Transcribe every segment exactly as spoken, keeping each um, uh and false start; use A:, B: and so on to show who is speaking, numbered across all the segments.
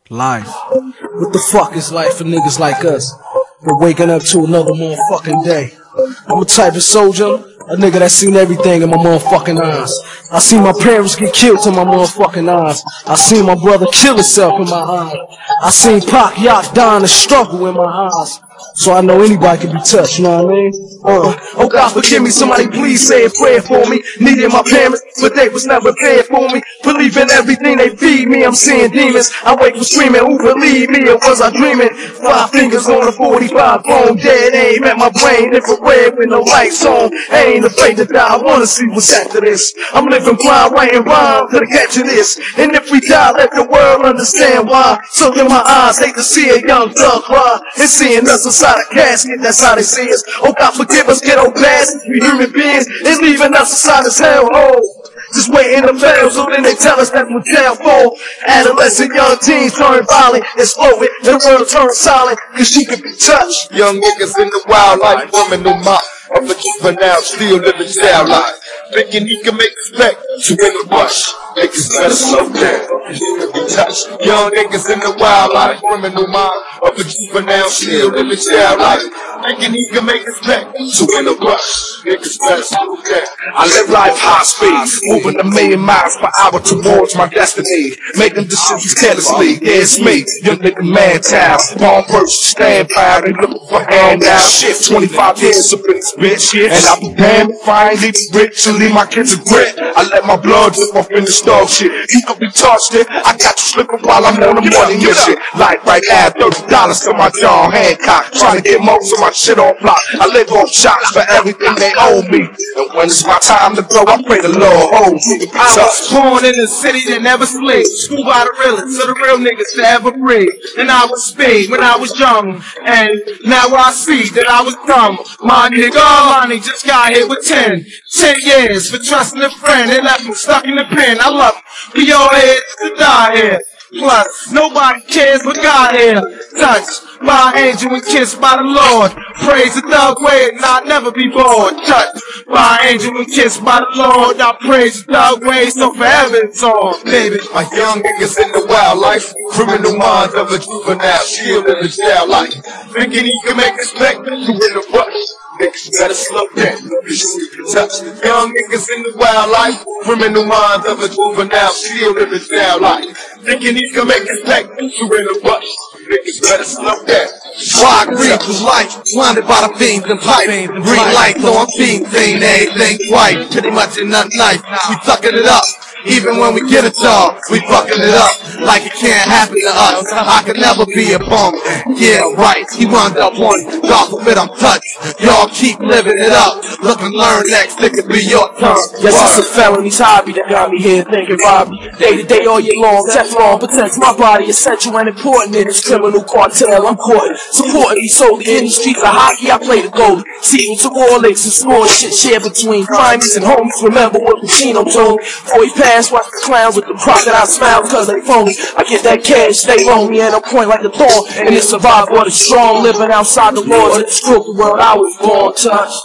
A: Life. What the fuck is life for niggas like us? We're waking up to another motherfucking day. I'm a type of soldier, a nigga that seen everything in my motherfucking eyes. I seen my parents get killed in my motherfucking eyes. I seen my brother kill himself in my eyes. I seen Pac Yaki die in the struggle in my eyes. So I know anybody can be touched, you know what I mean? Uh, oh God forgive me, somebody please say a prayer for me. Needed my parents, but they was never there for me. Believe in everything they feed me, I'm seeing demons. I wake up screaming, who believe me, or was I dreaming? Five fingers on a forty-five bone, dead aim at my brain, infrared with no lights on. I ain't afraid to die, I wanna see what's after this. I'm living blind, writing rhymes to the catch of this. And if we die, let the world understand why. So in my eyes, hate to see a young thug cry. And seeing us inside a casket, that's how they see us. Oh God forgive us, ghetto bastards, we human beings, it's leaving us inside this hellhole. Just waiting to fail, so then they tell us that we're downfall. Adolescent young teens turn violent, exploding, the world turns silent, cause she could be touched.
B: Young niggas in the wildlife, women no mock. I'm a juvenile, still living style life. Thinking he can make us back to in the rush. Niggas better slow down, you can be touched. Young niggas in the wildlife, women no mock. I'm a juvenile, still living style life. Thinking he can make us back to in the rush. Niggas better slow down.
C: I live life high speed, moving a million miles per hour towards my destiny. Making decisions carelessly, yeah, it's me, young nigga man town. Palm first, stand proud, ain't looking for handouts. Shit, twenty-five years up in this bitch, and I'll be damned if I ain't even rich and leave my kids a grit. I let my blood drip off in this dog shit. You could be touched it, I got you slipping while I'm on the money mission. Like right now, thirty dollars to my John Hancock, trying to get most of my shit on block. I live off shots for everything they owe me. And when it's my time to go, I pray the Lord hold me.
D: I was born in a city that never sleeps. School by the realest, so the real niggas forever breathe. And I was speed when I was young, and now I see that I was dumb. My nigga, Ronnie just got hit with ten. Ten years for trusting a friend. They left me stuck in the pen. I love it. We all here to die here. Plus, nobody cares but God here. Touched by an angel and kissed by the Lord. Praise the thug way and I'll never be bored. Touched by an angel and kissed by the Lord. I praise the thug way so forever it's on, baby.
B: My young niggas in the wildlife, criminal minds of a juvenile, still living style life. Thinking he can make us back to in the rush. Niggas better slow down, cause you can touch. Young niggas in the wildlife, criminal minds of a juvenile, still living style life. Thinking he can make us back to in the rush. Niggas better slow down.
C: Why I grieve through life, blinded by the fiends and pipe. Green light, no I'm fiend, saying everything white. Pretty much in nothing nice, we sucking it up. Even when we get a dog, we fucking it up like it can't happen to us. I could never be a bum. Yeah, right, he wound up one. God forbid I'm touched. Y'all keep living it up. Look and learn next, it could be your turn.
A: Yes, it's a felony's hobby that got me here thinking Robbie. Day to day, all year long, Teflon protects my body. Essential and important in this criminal cartel. I'm caught supporting me solely in the streets of hockey. I play the goalie, seeking to war licks and small shit shared between crimies and homies. Remember what Pacino told me before he passed. Watch the clowns with the crocodile smile cause they phony. I get that cash, they loan me, and I point like a thorn. And it's survival of the strong, living outside the laws of the script, the world I was born touched.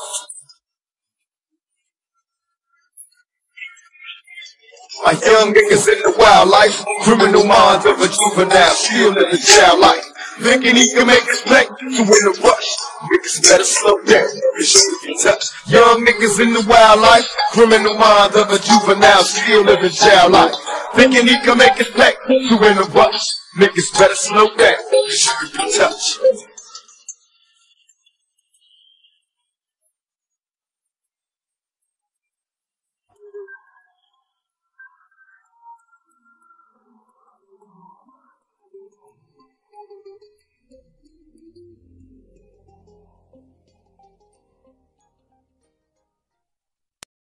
B: My young niggas in the wildlife, criminal minds of a juvenile, still living child life. Thinking he can make us back to in the rush. Niggas better slow down, cause you can touch. Young niggas in the wildlife, criminal minds of a juvenile, still living child life. Thinking he can make us back to in the rush. Niggas better slow down, cause you can be touched.